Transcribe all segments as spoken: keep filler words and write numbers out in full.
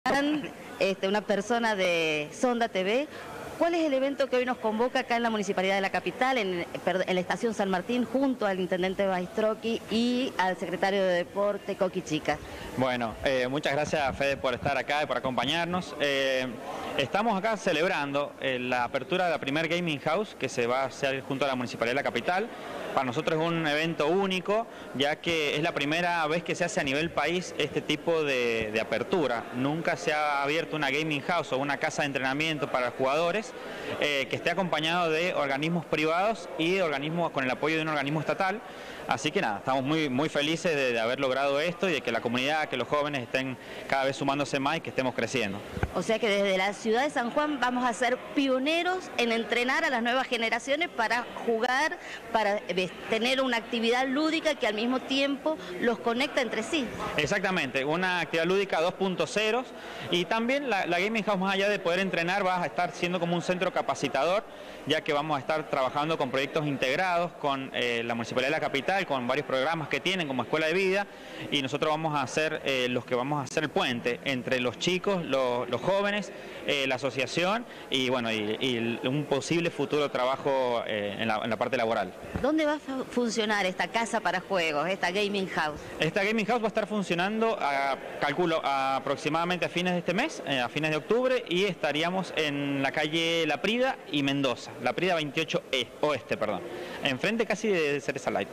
Este, una persona de Sonda T V. ¿Cuál es el evento que hoy nos convoca acá en la Municipalidad de la Capital, en, en la Estación San Martín, junto al Intendente Baistrocchi y al Secretario de Deporte, Coqui Chica? Bueno, eh, muchas gracias, Fede, por estar acá y por acompañarnos. Eh, estamos acá celebrando eh, la apertura de la primer Gaming House que se va a hacer junto a la Municipalidad de la Capital. Para nosotros es un evento único, ya que es la primera vez que se hace a nivel país este tipo de, de apertura. Nunca se ha abierto una Gaming House o una casa de entrenamiento para jugadores eh, que esté acompañado de organismos privados y de organismos con el apoyo de un organismo estatal. Así que nada, estamos muy, muy felices de, de haber logrado esto y de que la comunidad, que los jóvenes estén cada vez sumándose más y que estemos creciendo. O sea que desde la ciudad de San Juan vamos a ser pioneros en entrenar a las nuevas generaciones para jugar, para tener una actividad lúdica que al mismo tiempo los conecta entre sí. Exactamente, una actividad lúdica dos punto cero, y también la, la Gaming House, más allá de poder entrenar, va a estar siendo como un centro capacitador, ya que vamos a estar trabajando con proyectos integrados con eh, la Municipalidad de la Capital, con varios programas que tienen como Escuela de Vida, y nosotros vamos a ser eh, los que vamos a hacer el puente entre los chicos, los, los jóvenes, eh, la asociación y bueno y, y un posible futuro trabajo eh, en, la, en la parte laboral. ¿Dónde va a funcionar esta casa para juegos, esta Gaming House? Esta Gaming House va a estar funcionando, a, calculo, a, aproximadamente a fines de este mes, eh, a fines de octubre, y estaríamos en la calle La Prida y Mendoza, La Prida veintiocho E, Oeste, perdón, enfrente casi de Cereza Light.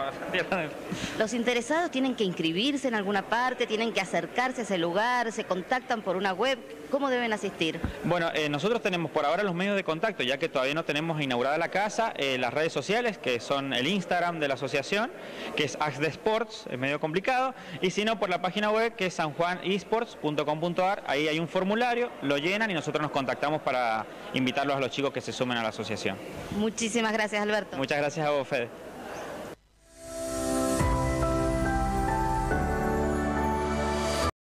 Los interesados tienen que inscribirse en alguna parte, tienen que acercarse a ese lugar, se contactan por una web. ¿Cómo deben asistir? Bueno, eh, nosotros tenemos por ahora los medios de contacto, ya que todavía no tenemos inaugurada la casa, eh, las redes sociales, que son el Instagram de la asociación, que es Axde Sports, es medio complicado, y si no, por la página web, que es san juan esports punto com punto ar, ahí hay un formulario, lo llenan y nosotros nos contactamos para invitarlos a los chicos que se sumen a la asociación. Muchísimas gracias, Alberto. Muchas gracias a vos, Fede.